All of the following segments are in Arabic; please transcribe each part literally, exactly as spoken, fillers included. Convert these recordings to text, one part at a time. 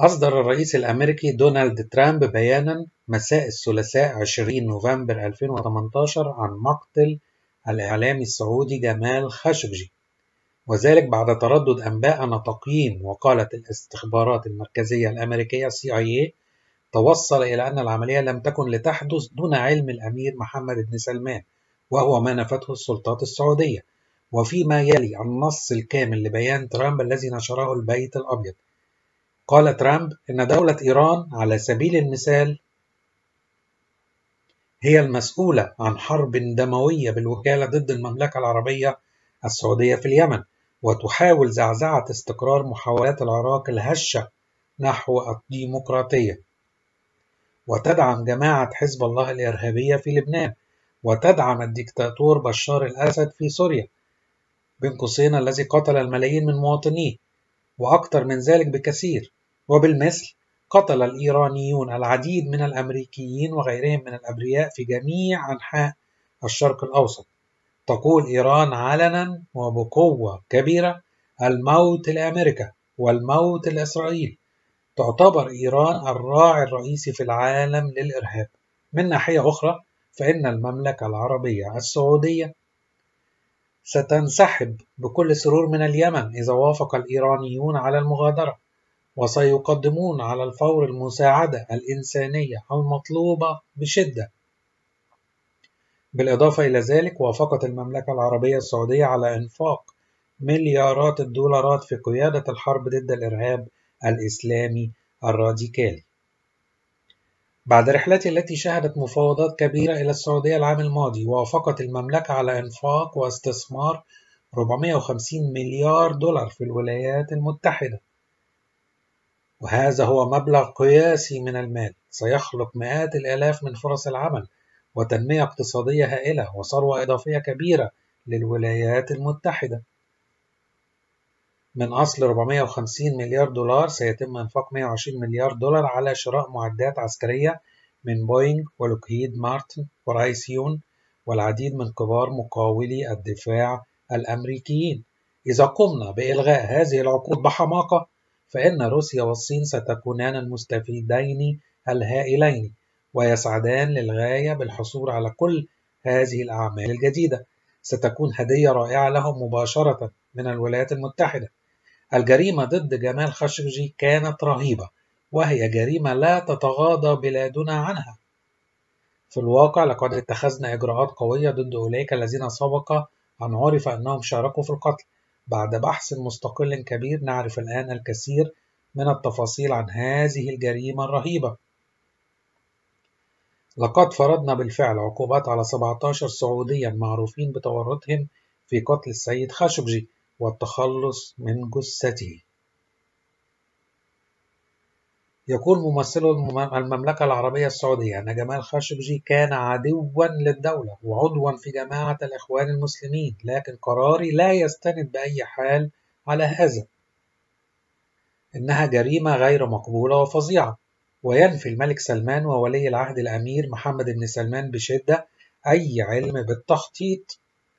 أصدر الرئيس الأمريكي دونالد ترامب بياناً مساء الثلاثاء عشرين نوفمبر ألفين وثمانية عشر عن مقتل الإعلامي السعودي جمال خاشقجي، وذلك بعد تردد أنباء أن تقييم وكالة الاستخبارات المركزية الأمريكية سي آي إيه توصل إلى أن العملية لم تكن لتحدث دون علم الأمير محمد بن سلمان، وهو ما نفته السلطات السعودية. وفيما يلي النص الكامل لبيان ترامب الذي نشره البيت الأبيض، قال ترامب إن دولة إيران على سبيل المثال هي المسؤولة عن حرب دموية بالوكالة ضد المملكة العربية السعودية في اليمن، وتحاول زعزعة استقرار محاولات العراق الهشة نحو الديمقراطية، وتدعم جماعة حزب الله الإرهابية في لبنان، وتدعم الدكتاتور بشار الأسد في سوريا بين قوسين الذي قتل الملايين من مواطنيه، وأكثر من ذلك بكثير. وبالمثل قتل الإيرانيون العديد من الأمريكيين وغيرهم من الأبرياء في جميع أنحاء الشرق الأوسط. تقول إيران علنا وبقوة كبيرة: الموت لأمريكا والموت لإسرائيل. تعتبر إيران الراعي الرئيسي في العالم للإرهاب. من ناحية أخرى، فإن المملكة العربية السعودية ستنسحب بكل سرور من اليمن إذا وافق الإيرانيون على المغادرة، وسيقدمون على الفور المساعدة الإنسانية المطلوبة بشدة. بالإضافة إلى ذلك، وافقت المملكة العربية السعودية على إنفاق مليارات الدولارات في قيادة الحرب ضد الإرهاب الإسلامي الراديكالي. بعد رحلتي التي شهدت مفاوضات كبيرة إلى السعودية العام الماضي، وافقت المملكة على إنفاق واستثمار أربعمائة وخمسين مليار دولار في الولايات المتحدة، وهذا هو مبلغ قياسي من المال سيخلق مئات الآلاف من فرص العمل وتنمية اقتصادية هائلة وثروة إضافية كبيرة للولايات المتحدة. من أصل أربعمائة وخمسين مليار دولار سيتم إنفاق مئة وعشرين مليار دولار على شراء معدات عسكرية من بوينغ ولوكهيد مارتن ورايسيون والعديد من كبار مقاولي الدفاع الأمريكيين. إذا قمنا بإلغاء هذه العقود بحماقة، فإن روسيا والصين ستكونان المستفيدين الهائلين، ويسعدان للغاية بالحصول على كل هذه الأعمال الجديدة. ستكون هدية رائعة لهم مباشرة من الولايات المتحدة. الجريمة ضد جمال خاشقجي كانت رهيبة، وهي جريمة لا تتغاضى بلادنا عنها. في الواقع لقد اتخذنا إجراءات قوية ضد أولئك الذين سبق أن عرف أنهم شاركوا في القتل. بعد بحث مستقل كبير نعرف الآن الكثير من التفاصيل عن هذه الجريمة الرهيبة. لقد فرضنا بالفعل عقوبات على سبعة عشر سعوديا معروفين بتورطهم في قتل السيد خاشقجي والتخلص من جثته. يقول ممثل المملكة العربية السعودية أن جمال خاشقجي كان عدوا للدولة وعضوا في جماعة الإخوان المسلمين، لكن قراري لا يستند بأي حال على هذا. إنها جريمة غير مقبولة وفظيعة. وينفي الملك سلمان وولي العهد الأمير محمد بن سلمان بشدة أي علم بالتخطيط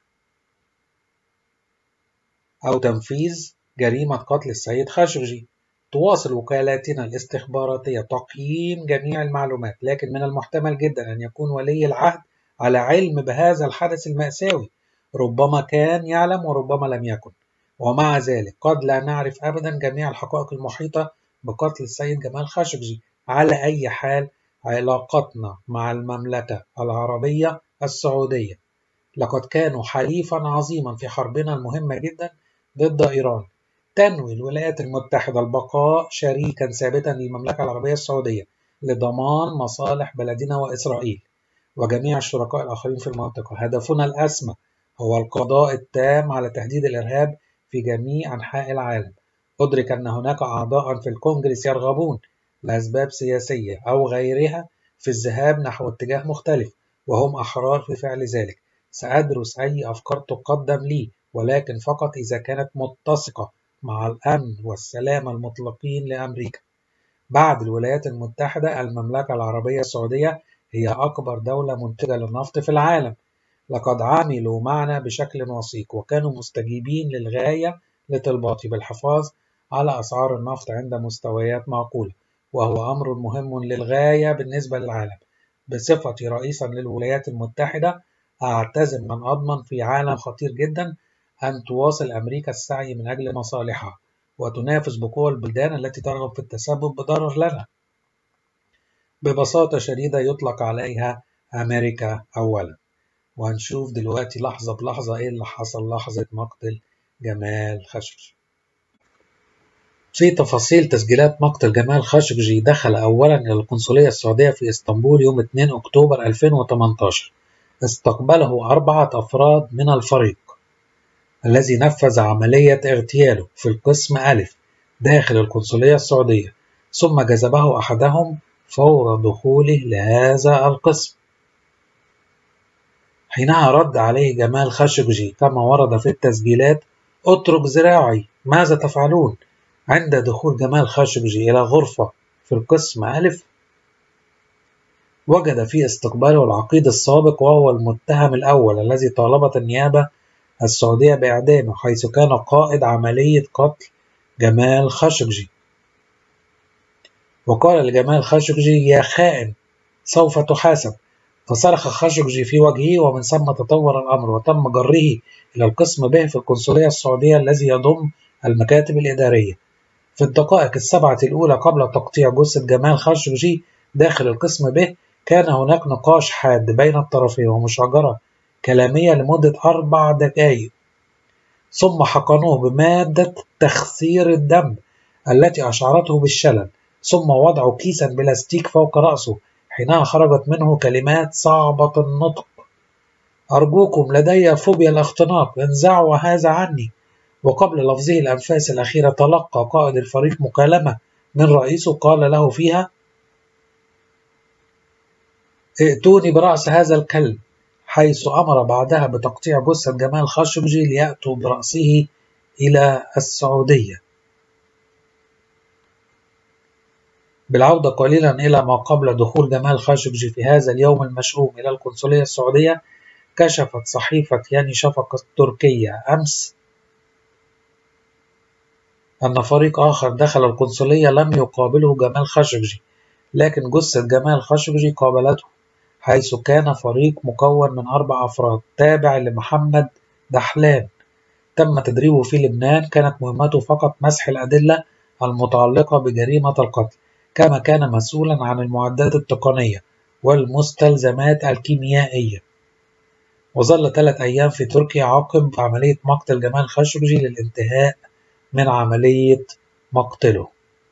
أو تنفيذ جريمة قتل السيد خاشقجي. تواصل وكالاتنا الاستخباراتية تقييم جميع المعلومات، لكن من المحتمل جدا أن يكون ولي العهد على علم بهذا الحدث المأساوي. ربما كان يعلم وربما لم يكن، ومع ذلك قد لا نعرف أبدا جميع الحقائق المحيطة بقتل السيد جمال خاشقجي. على أي حال، علاقتنا مع المملكة العربية السعودية لقد كانوا حليفا عظيما في حربنا المهمة جدا ضد إيران. تنوي الولايات المتحدة البقاء شريكا ثابتا للمملكة العربية السعودية لضمان مصالح بلدنا وإسرائيل وجميع الشركاء الآخرين في المنطقة. هدفنا الأسمى هو القضاء التام على تهديد الإرهاب في جميع أنحاء العالم. أدرك أن هناك أعضاء في الكونغرس يرغبون لأسباب سياسية أو غيرها في الذهاب نحو اتجاه مختلف، وهم أحرار في فعل ذلك. سأدرس أي أفكار تقدم لي، ولكن فقط إذا كانت متسقة مع الأمن والسلام المطلقين لأمريكا. بعد الولايات المتحدة، المملكة العربية السعودية هي أكبر دولة منتجة للنفط في العالم. لقد عملوا معنا بشكل وثيق وكانوا مستجيبين للغاية لطلباتي بالحفاظ على أسعار النفط عند مستويات معقولة، وهو أمر مهم للغاية بالنسبة للعالم. بصفتي رئيسا للولايات المتحدة، أعتزم أن أضمن في عالم خطير جدا أن تواصل أمريكا السعي من أجل مصالحها وتنافس بقوى البلدان التي ترغب في التسبب بضرر لنا. ببساطة شديدة يطلق عليها أمريكا أولا. وهنشوف دلوقتي لحظة بلحظة إيه اللي حصل لحظة مقتل جمال خاشقجي. في تفاصيل تسجيلات مقتل جمال خاشقجي، دخل أولا إلى القنصلية السعودية في اسطنبول يوم اثنين أكتوبر ألفين وثمانية عشر. استقبله أربعة أفراد من الفريق الذي نفذ عملية اغتياله في القسم ألف داخل القنصلية السعودية، ثم جذبه أحدهم فور دخوله لهذا القسم. حينها رد عليه جمال خاشقجي كما ورد في التسجيلات: اترك ذراعي، ماذا تفعلون؟ عند دخول جمال خاشقجي إلى غرفة في القسم ألف، وجد في استقباله العقيد السابق، وهو المتهم الأول الذي طالبت النيابة السعودية بإعدامه، حيث كان قائد عملية قتل جمال خاشقجي. وقال لجمال خاشقجي: يا خائن، سوف تحاسب. فصرخ خاشقجي في وجهه، ومن ثم تطور الأمر وتم جره إلى القسم به في القنصلية السعودية الذي يضم المكاتب الإدارية. في الدقائق السبعة الأولى قبل تقطيع جثة جمال خاشقجي داخل القسم به، كان هناك نقاش حاد بين الطرفين ومشاجرة كلامية لمدة أربع دقائق، ثم حقنوه بمادة تخثير الدم التي أشعرته بالشلل، ثم وضعوا كيسا بلاستيك فوق رأسه. حينها خرجت منه كلمات صعبة النطق: أرجوكم، لدي فوبيا الاختناق، انزعوا هذا عني. وقبل لفظه الأنفاس الأخيرة تلقى قائد الفريق مكالمة من رئيسه قال له فيها: ائتوني برأس هذا الكلب، حيث أمر بعدها بتقطيع جثة جمال خاشقجي ليأتوا برأسه إلى السعودية. بالعودة قليلا إلى ما قبل دخول جمال خاشقجي في هذا اليوم المشؤوم إلى القنصلية السعودية، كشفت صحيفة ياني شفق التركية أمس أن فريق آخر دخل القنصلية لم يقابله جمال خاشقجي، لكن جثة جمال خاشقجي قابلته، حيث كان فريق مكون من أربع أفراد تابع لمحمد دحلان تم تدريبه في لبنان. كانت مهمته فقط مسح الأدلة المتعلقة بجريمة القتل، كما كان مسؤولا عن المعدات التقنية والمستلزمات الكيميائية. وظل ثلاث أيام في تركيا عقب عملية مقتل جمال خاشقجي للانتهاء من عملية مقتله.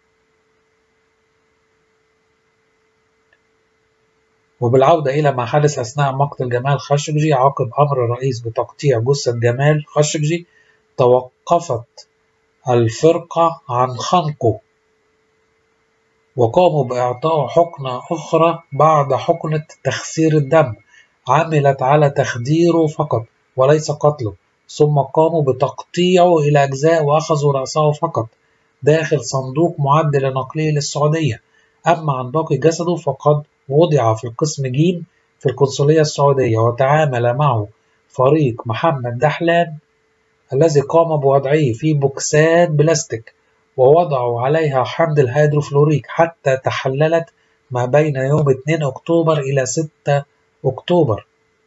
وبالعودة إلى ما حدث أثناء مقتل جمال خاشقجي، عقب أمر الرئيس بتقطيع جثة جمال خاشقجي، توقفت الفرقة عن خنقه وقاموا بإعطائه حقنة أخرى بعد حقنة تخثير الدم عملت على تخديره فقط وليس قتله، ثم قاموا بتقطيعه إلى أجزاء وأخذوا رأسه فقط داخل صندوق معد لنقله للسعودية. أما عن باقي جسده فقد وضع في القسم جيم في القنصلية السعودية، وتعامل معه فريق محمد دحلان الذي قام بوضعه في بوكسات بلاستيك ووضعوا عليها حمض الهيدروفلوريك حتى تحللت ما بين يوم اثنين أكتوبر إلى ستة أكتوبر،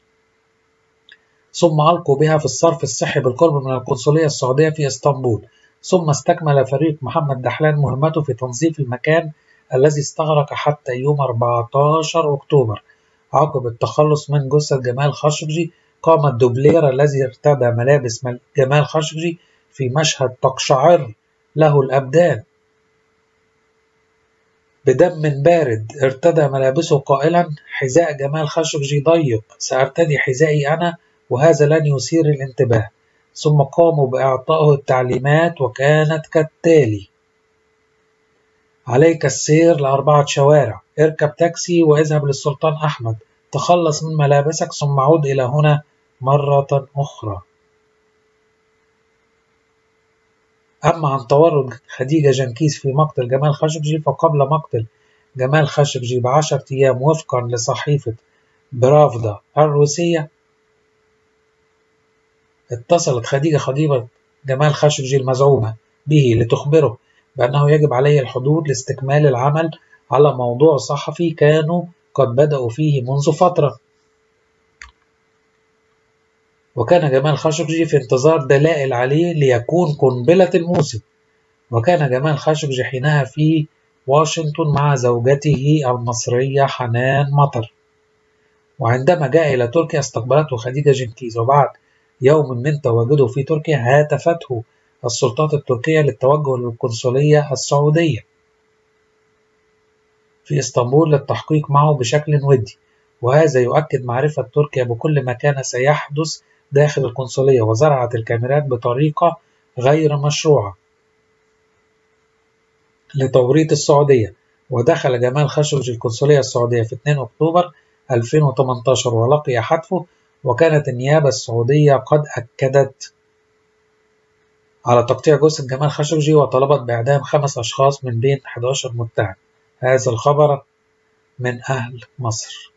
ثم ألقوا بها في الصرف الصحي بالقرب من القنصلية السعودية في اسطنبول. ثم استكمل فريق محمد دحلان مهمته في تنظيف المكان الذي استغرق حتى يوم أربعة عشر أكتوبر. عقب التخلص من جثة جمال خاشقجي، قام الدوبلير الذي ارتدى ملابس جمال خاشقجي في مشهد تقشعر له الأبدان بدم بارد. ارتدى ملابسه قائلا: حذاء جمال خاشقجي ضيق، سأرتدي حذائي أنا وهذا لن يثير الانتباه. ثم قاموا بإعطائه التعليمات وكانت كالتالي: عليك السير لأربعة شوارع، اركب تاكسي واذهب للسلطان أحمد، تخلص من ملابسك ثم عود إلى هنا مرة أخرى. أما عن تورط خديجة جنكيز في مقتل جمال خاشقجي، فقبل مقتل جمال خاشقجي بعشرة أيام وفقا لصحيفة برافدا الروسية، اتصلت خديجة خطيبة جمال خاشقجي المزعومة به لتخبره بأنه يجب عليه الحضور لاستكمال العمل على موضوع صحفي كانوا قد بدأوا فيه منذ فترة. وكان جمال خاشقجي في انتظار دلائل عليه ليكون قنبلة الموسم. وكان جمال خاشقجي حينها في واشنطن مع زوجته المصرية حنان مطر. وعندما جاء إلى تركيا استقبلته خديجة جنكيز، وبعد يوم من تواجده في تركيا هاتفته السلطات التركية للتوجه للقنصلية السعودية في اسطنبول للتحقيق معه بشكل ودي، وهذا يؤكد معرفة تركيا بكل ما كان سيحدث داخل القنصلية، وزرعت الكاميرات بطريقة غير مشروعة لتوريط السعودية. ودخل جمال خاشقجي القنصلية السعودية في اثنين أكتوبر ألفين وثمانية عشر ولقي حتفه، وكانت النيابة السعودية قد أكدت على تقطيع جثة جمال خاشقجي وطلبت بإعدام خمس أشخاص من بين أحد عشر متهم. هذا الخبر من أهل مصر.